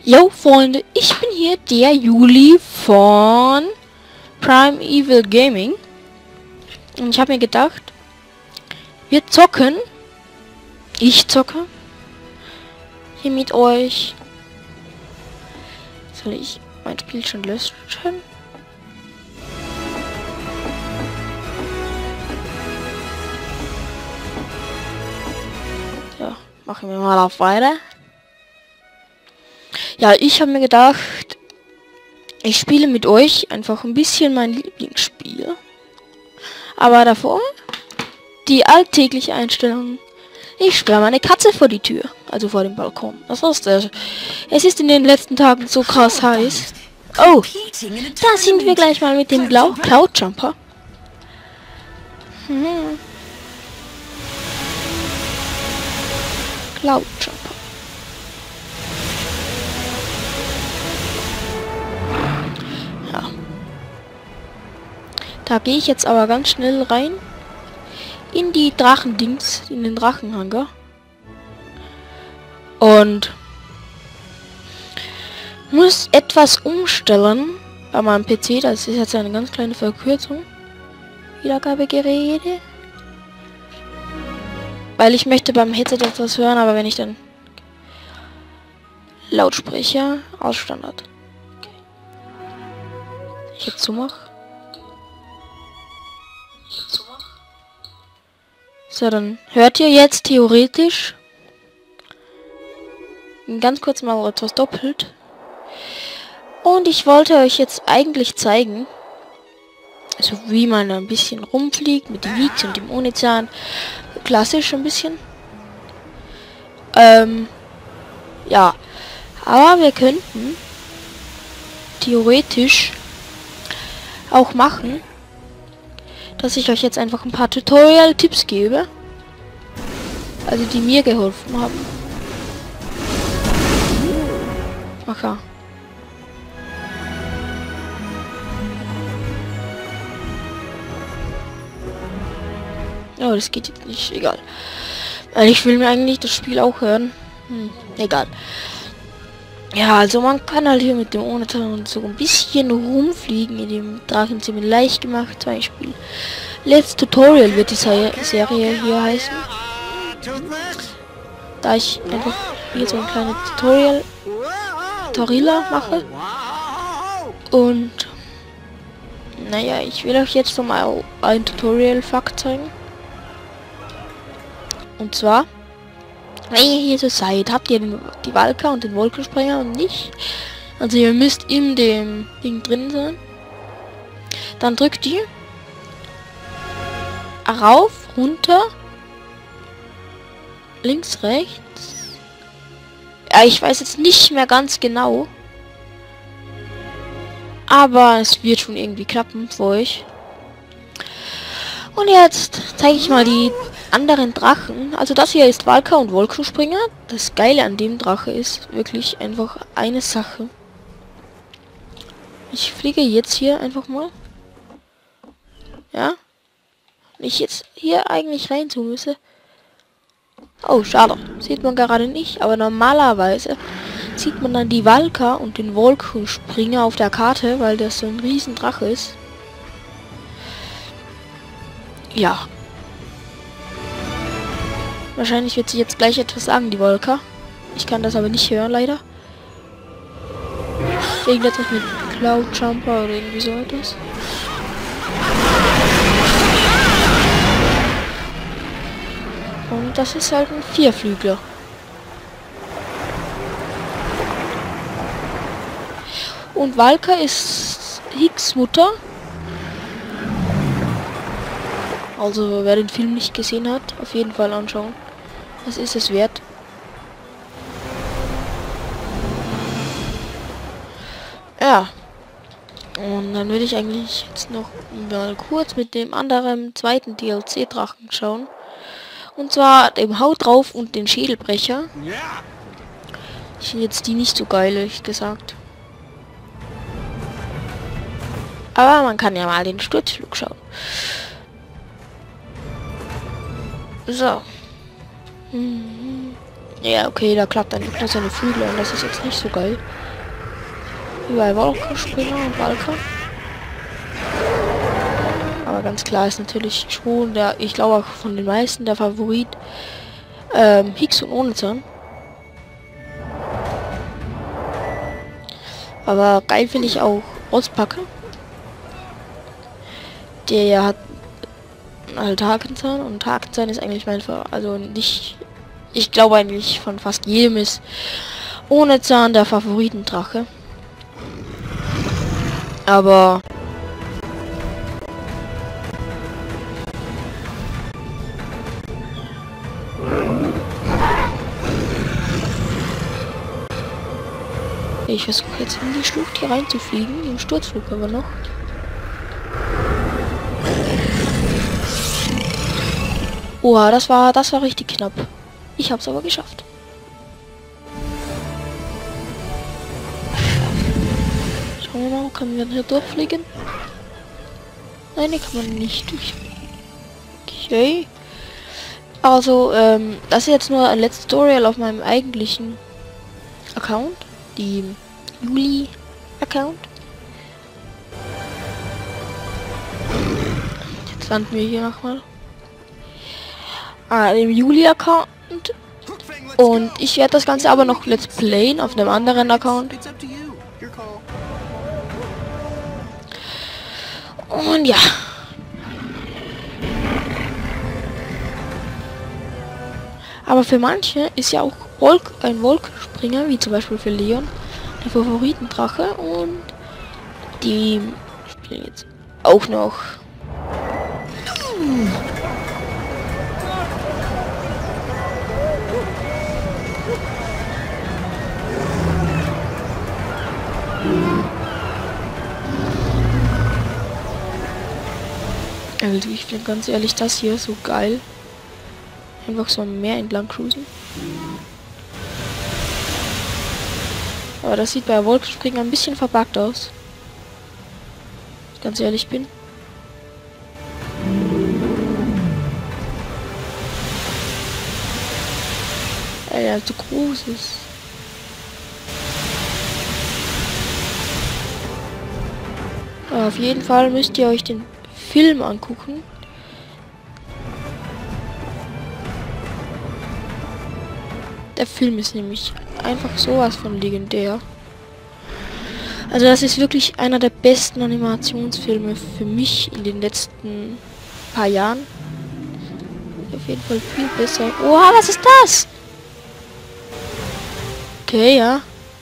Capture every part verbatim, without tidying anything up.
Yo Freunde, ich bin hier der Juli von Prime Evil Gaming und ich habe mir gedacht, wir zocken, ich zocke hier mit euch. Soll ich mein Spiel schon löschen? So, machen wir mal auf weiter. Ja, ich habe mir gedacht, ich spiele mit euch einfach ein bisschen mein Lieblingsspiel. Aber davor die alltägliche Einstellung. Ich sperre meine Katze vor die Tür, also vor dem Balkon. Das ist der. Es ist in den letzten Tagen so krass heiß. Oh, da sind wir gleich mal mit dem Blau Cloud Jumper. Hm. Cloud Jumper. Ja. Da gehe ich jetzt aber ganz schnell rein in die Drachendings, in den Drachenhangar. Und muss etwas umstellen bei meinem P C. Das ist jetzt eine ganz kleine Verkürzung. Wiedergabegeräte. Weil ich möchte beim Headset etwas hören, aber wenn ich dann Lautsprecher aus Standard. Okay. Ich jetzt zumache. So, dann hört ihr jetzt theoretisch ganz kurz mal etwas doppelt. Und ich wollte euch jetzt eigentlich zeigen, also wie man ein bisschen rumfliegt mit dem Wiz und dem Onizan. Klassisch ein bisschen. Ähm, ja. Aber wir könnten theoretisch auch machen, dass ich euch jetzt einfach ein paar Tutorial-Tipps gebe. Also die mir geholfen haben. Ach ja. Oh, das geht jetzt nicht. Egal. Weil ich will mir eigentlich das Spiel auch hören. Hm, egal. Ja, also man kann halt hier mit dem Onizan und so ein bisschen rumfliegen in dem Drachen ziemlich leicht gemacht. Zum Beispiel Let's Tutorial wird die Se Serie hier heißen. Da ich einfach hier so ein kleines Tutorial Tutorial mache. Und naja, ich will euch jetzt noch mal ein Tutorial-Fakt zeigen. Und zwar, wenn ihr hier so seid, habt ihr den, die Valka und den Wolkenspringer und nicht. Also ihr müsst in dem Ding drin sein. Dann drückt ihr rauf, runter, links, rechts. Ja, ich weiß jetzt nicht mehr ganz genau. Aber es wird schon irgendwie klappen für euch. Und jetzt zeige ich mal die anderen Drachen. Also das hier ist Valka und Wolkenspringer. Das Geile an dem Drache ist wirklich einfach eine Sache. Ich fliege jetzt hier einfach mal. Ja. Wenn ich jetzt hier eigentlich rein tun müsse. Oh, schade. Sieht man gerade nicht. Aber normalerweise sieht man dann die Valka und den Wolkenspringer auf der Karte, weil das so ein riesen Drache ist. Ja. Wahrscheinlich wird sie jetzt gleich etwas sagen, die Wolka. Ich kann das aber nicht hören, leider. Irgendetwas mit Cloud Jumper oder irgendwie so etwas. Und das ist halt ein Vierflügler. Und Valka ist Hicks Mutter. Also wer den Film nicht gesehen hat, auf jeden Fall anschauen. Das ist es wert. Ja. Und dann würde ich eigentlich jetzt noch mal kurz mit dem anderen zweiten D L C-Drachen schauen. Und zwar dem Haut drauf und den Schädelbrecher. Ich finde jetzt die nicht so geil, ehrlich gesagt. Aber man kann ja mal den Sturzflug schauen. So. Ja, okay, da klappt dann nur seine Flügel und das ist jetzt nicht so geil. Überall Wolkenspringer und Walker. Aber ganz klar ist natürlich schon der, ich glaube auch von den meisten der Favorit ähm, Hicks und Onezahn. Aber geil finde ich auch Auspacke. Der hat halt Hakenzahn und Hakenzahn ist eigentlich mein Ver also nicht, ich glaube eigentlich von fast jedem ist Onezahn der Favoritendrache. Aber ich versuche jetzt in die Schlucht hier reinzufliegen, im Sturzflug aber noch. Oha, das war, das war richtig knapp. Ich habe es aber geschafft. Schauen wir mal, können wir hier durchfliegen? Nein, die kann man nicht durch. Okay. Also, ähm, das ist jetzt nur ein letztes Tutorial auf meinem eigentlichen Account. Die Juli-Account. Jetzt landen wir hier nochmal. Ah, dem Juli-Account. Und ich werde das Ganze aber noch Let's Playen auf einem anderen Account. Und ja. Aber für manche ist ja auch Wolk ein Wolkenspringer, wie zum Beispiel für Leon, der Favoritendrache. Und die spielen jetzt auch noch. Also ich finde ganz ehrlich das hier so geil. Einfach so am Meer entlang cruisen. Aber das sieht bei Wolkenspringen ein bisschen verbuggt aus. Wenn ich ganz ehrlich bin. Weil er zu groß ist. Aber auf jeden Fall müsst ihr euch den Film angucken. Der Film ist nämlich einfach sowas von legendär. Also das ist wirklich einer der besten Animationsfilme für mich in den letzten paar Jahren. Auf jeden Fall viel besser. Oha, was ist das? Okay, ja.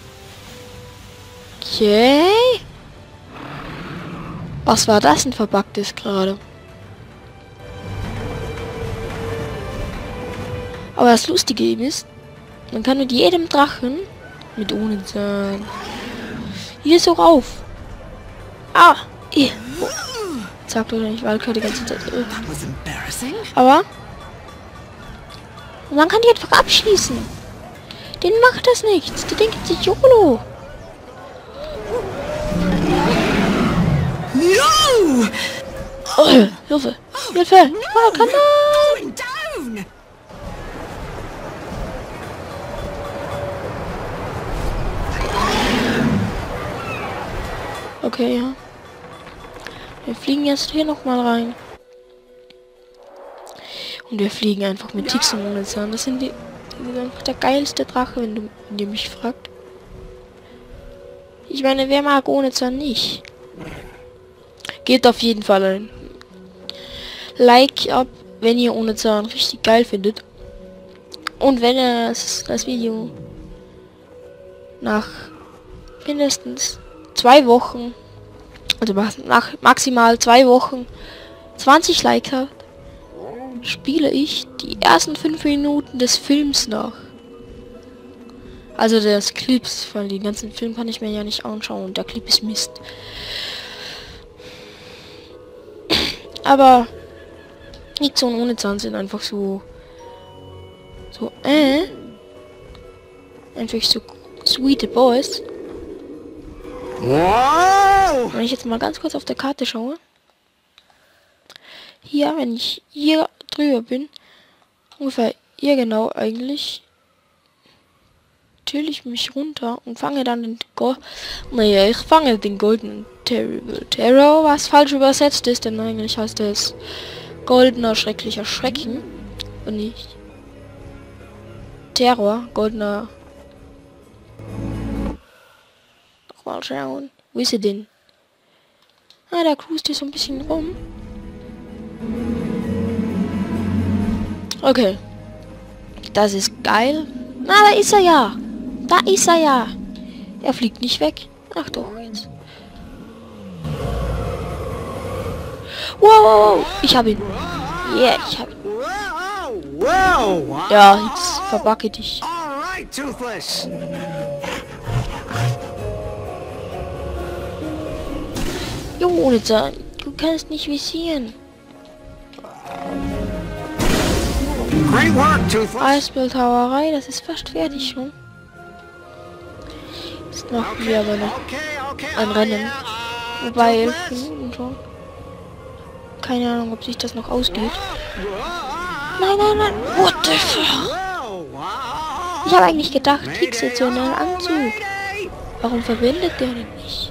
Okay. Was war das denn verbuggtes gerade? Aber das Lustige eben ist, man kann mit jedem Drachen, mit Onezahn, hier so rauf. Ah, eh. Oh. Sagt doch nicht, Walker die ganze Zeit. Aber man kann die einfach abschließen. Den macht das nichts. Die denken sich YOLO. No! Oh, Hilfe! Hilfe! Oh, come on! Okay, ja. Wir fliegen jetzt hier noch mal rein. Und wir fliegen einfach mit Hicks und Onezahn. Das sind die, die sind einfach der geilste Drache, wenn du, wenn ihr mich fragt. Ich meine, wer mag Onezahn nicht? Geht auf jeden Fall ein Like ab, wenn ihr Onezahn richtig geil findet. Und wenn ihr das, das Video nach mindestens zwei Wochen, also nach maximal zwei Wochen zwanzig Like hat, spiele ich die ersten fünf Minuten des Films nach. Also des Clips, weil den ganzen Film kann ich mir ja nicht anschauen und der Clip ist Mist. Aber Hicks und Onezahn sind einfach so so äh einfach so sweet boys. Wow. Wenn ich jetzt mal ganz kurz auf der Karte schaue. Hier, wenn ich hier drüber bin, ungefähr hier genau eigentlich, chill ich mich runter und fange dann den Go naja, ich fange den goldenen Terrible Terror, was falsch übersetzt ist, denn eigentlich heißt es goldener schrecklicher Schrecken und nicht Terror, goldener. Mal schauen. Wo ist er denn? Ah, da cruist hier so ein bisschen rum. Okay. Das ist geil. Na, da ist er ja. Da ist er ja. Er fliegt nicht weg. Ach doch, jetzt. Wow, ich habe ihn. Yeah, ich habe ihn. Ja, jetzt verbacke dich. Jo, ohne Zahn. Du kannst nicht visieren. Eisbildhauerei, das ist fast fertig schon. Jetzt machen wir aber noch ein Rennen. Wobei elf Minuten schon. Keine Ahnung, ob sich das noch ausgeht. Nein, nein, nein. What the fuck? Ich habe eigentlich gedacht, fixationalen Anzug. Warum verwendet der denn nicht?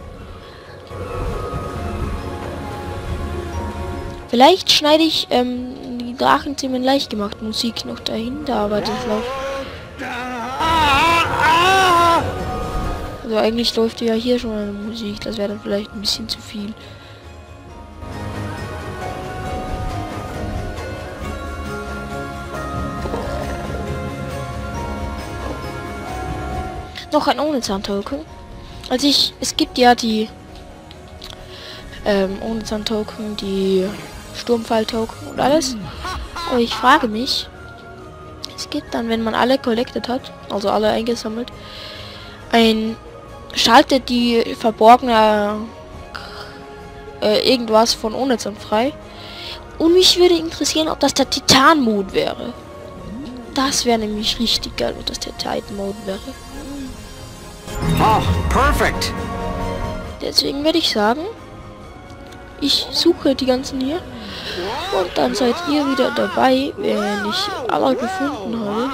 Vielleicht schneide ich ähm, die Drachenzimmer leicht gemacht Musik noch dahinter, aber das läuft. Also eigentlich läuft ja hier schon eine Musik, das wäre dann vielleicht ein bisschen zu viel. Noch ein ohne Zahn-Token. Also ich, es gibt ja die ähm, ohne Zahn-Token, die Sturmfall-Token und alles. Aber ich frage mich, es gibt dann, wenn man alle collected hat, also alle eingesammelt, ein schaltet die verborgene äh, irgendwas von ohne Zahn frei. Und mich würde interessieren, ob das der Titan-Mode wäre. Das wäre nämlich richtig geil, wenn das der Titan-Mode wäre. Oh, perfect. Deswegen würde ich sagen, ich suche die ganzen hier und dann seid ihr wieder dabei, wenn ich alle gefunden habe.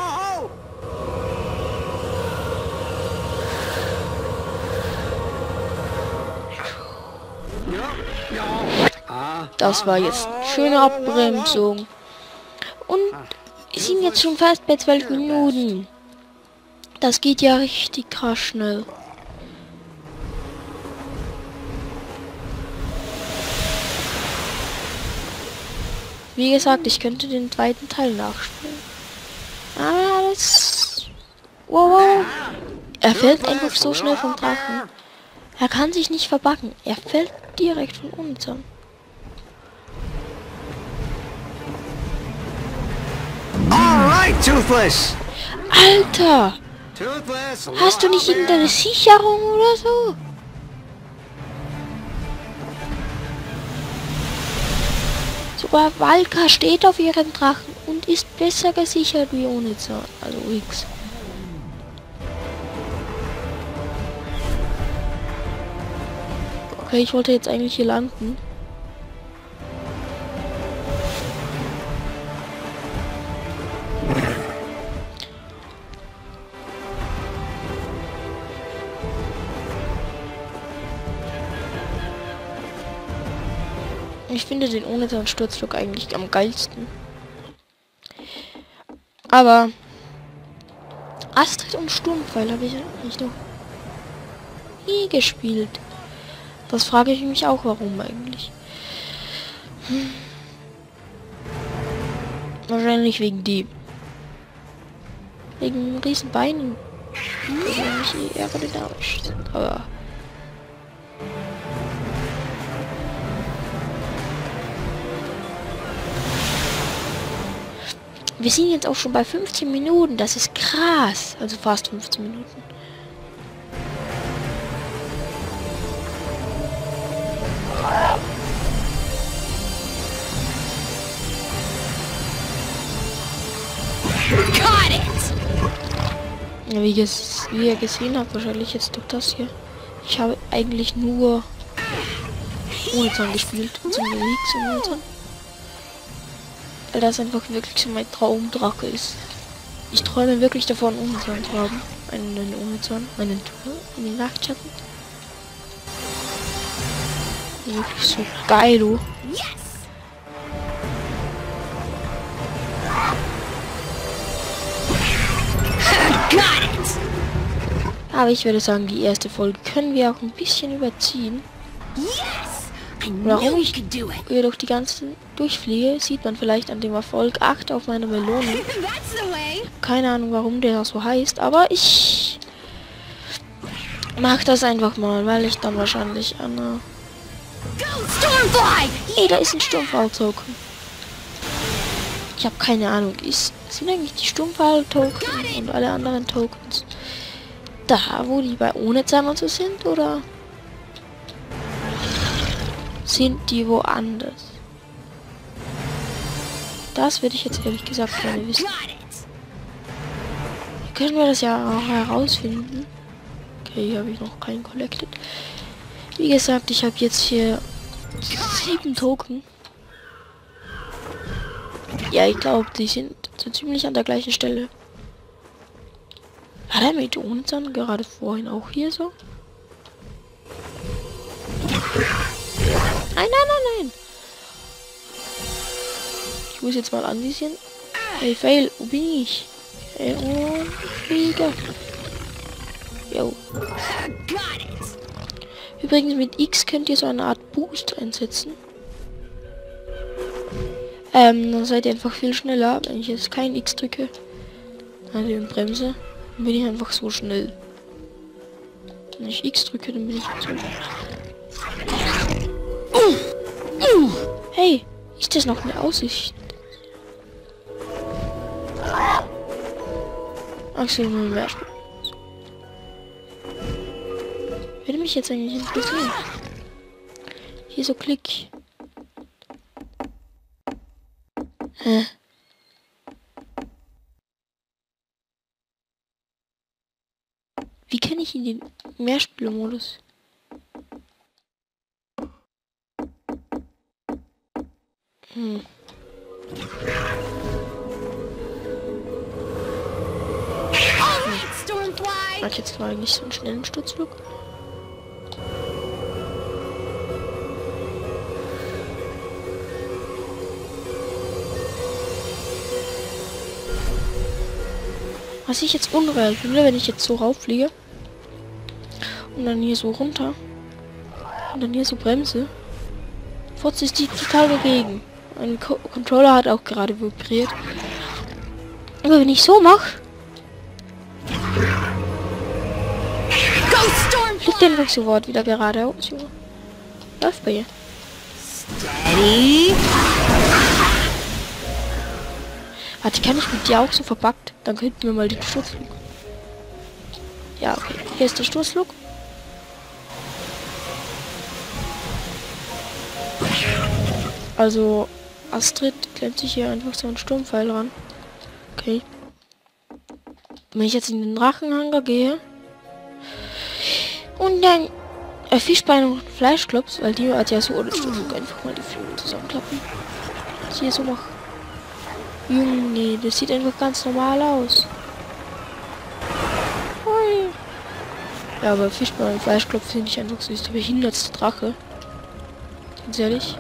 Das war jetzt eine schöne Abbremsung. Und wir sind jetzt schon fast bei zwölf Minuten. Das geht ja richtig krass schnell. Wie gesagt, ich könnte den zweiten Teil nachspielen. Ah, das... Wow, wow. Er fällt einfach so schnell vom Drachen. Er kann sich nicht verbacken. Er fällt direkt von unten. Alright, Toothless. Alter! Hast du nicht irgendeine Sicherung oder so? Sogar Valka steht auf ihrem Drachen und ist besser gesichert wie ohne Zahn. Also X. Okay, ich wollte jetzt eigentlich hier landen. Ich finde den ohne seinen Sturzflug eigentlich am geilsten. Aber Astrid und Sturmpfeil habe ich eigentlich noch nie gespielt. Das frage ich mich auch, warum eigentlich. Hm. Wahrscheinlich wegen die. Wegen riesen Beinen. Die eigentlich eher aerodynamisch sind. Aber wir sind jetzt auch schon bei fünfzehn Minuten. Das ist krass. Also fast fünfzehn Minuten. Got it! Ja, wie, ges wie ihr gesehen habt, wahrscheinlich jetzt doch das hier. Ich habe eigentlich nur ohne Zahn gespielt. Zum Leaks und ohne Zahn. Weil das einfach wirklich so mein Traumdrache ist. Ich träume wirklich davon, Umzahn zu haben. Einen Umzahn, einen Tour, einen Nachtschatten. Wirklich so geil, du. Aber ich würde sagen, die erste Folge können wir auch ein bisschen überziehen. Warum ich hier durch die ganzen durchfliege, sieht man vielleicht an dem Erfolg acht auf meiner Melone. Keine Ahnung, warum der so heißt, aber ich mag das einfach mal, weil ich dann wahrscheinlich an... Ey, da ist ein Sturmfall-Token. Ich habe keine Ahnung. Ist, sind eigentlich die Sturmfall-Token und alle anderen Tokens da, wo die bei ohne Zahn und so sind, oder sind die woanders? Das würde ich jetzt ehrlich gesagt gerne wissen. Können wir das ja auch herausfinden. Okay, hier habe ich noch keinen collected. Wie gesagt, ich habe jetzt hier sieben Token. Ja, ich glaube, die sind so ziemlich an der gleichen Stelle. War der mit uns dann gerade vorhin auch hier so? Nein, nein, nein, nein. Ich muss jetzt mal anvisieren. Hey, Fail, wo bin ich? Hey, oh, Flieger. Jo. Übrigens, mit X könnt ihr so eine Art Boost einsetzen. Ähm, dann seid ihr einfach viel schneller, wenn ich jetzt kein X drücke. Also und bremse, dann bin ich einfach so schnell. Wenn ich X drücke, dann bin ich so. Uh, uh. Hey, ist das noch eine Aussicht? Ach so, nur mehr. Würde mich jetzt eigentlich interessieren. Hier so Klick. Hä? Wie kann ich in den Mehrspielermodus? Hm. Mag jetzt mal nicht so einen schnellen Sturzflug. Was ich jetzt unreal finde, wenn ich jetzt so rauffliege und dann hier so runter und dann hier so bremse, furzt ist die total dagegen. Mein Co Controller hat auch gerade vibriert. Aber wenn ich so mache, fliegt der noch sofort wieder geradeaus. Läuft bei ihr. Steady. Warte, kann ich mit dir auch so verpackt? Dann könnten wir mal den Sturzflug. Ja, okay. Hier ist der Sturzflug. Also, Astrid klemmt sich hier einfach so einen Sturmpfeil ran. Okay. Wenn ich jetzt in den Drachenhangar gehe und dann äh, Fischbein und Fleischklops, weil die hat ja so ohne Sturzflug einfach mal die Flügel zusammenklappen. Was hier so mache. Junge, das sieht einfach ganz normal aus. Hui. Ja, aber Fischbein und Fleischklopf finde ich einfach so, ist der behindertste Drache. Ganz ehrlich.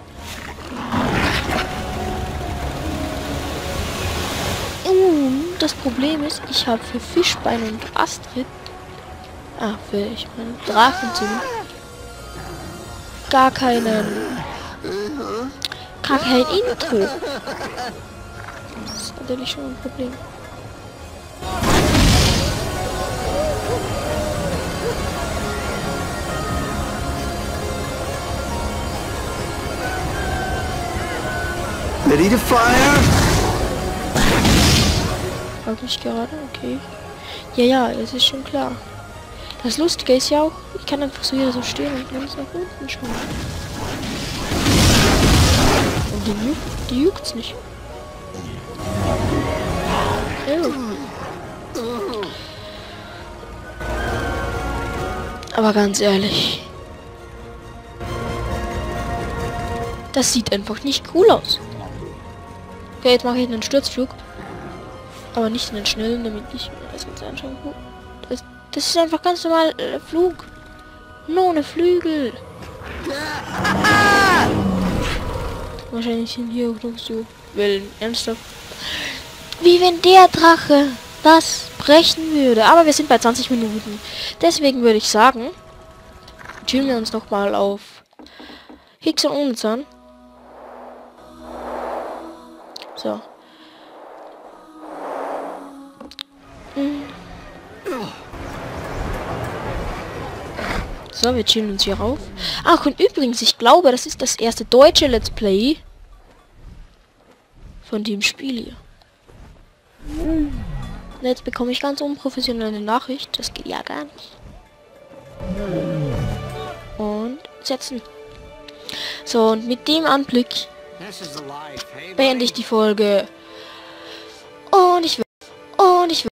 Und das Problem ist, ich habe für Fischbein und Astrid, ah, für ich meine Drachenzug, gar keinen, gar kein Intro. Das ist natürlich schon ein Problem. Ready to fire? Frag mich gerade, okay. Ja, ja, das ist schon klar. Das Lustige ist ja auch, ich kann einfach so hier so stehen und ganz nach unten schauen. Und die, juckt, die juckt's nicht. Aber ganz ehrlich, das sieht einfach nicht cool aus. Okay, jetzt mache ich einen Sturzflug. Aber nicht in den schnellen, damit ich mir das jetzt anschauen kann. Das, das ist einfach ganz normal äh, Flug. Nur ohne Flügel. Wahrscheinlich sind hier auch noch so Wellen. Ernsthaft. Wie wenn der Drache das brechen würde. Aber wir sind bei zwanzig Minuten. Deswegen würde ich sagen, chillen wir uns noch mal auf Hicks und Onezahn. So. So, wir chillen uns hier rauf. Ach, und übrigens, ich glaube, das ist das erste deutsche Let's Play von dem Spiel hier. Jetzt bekomme ich ganz unprofessionell eine Nachricht. Das geht ja gar nicht. Und setzen. So, und mit dem Anblick beende ich die Folge.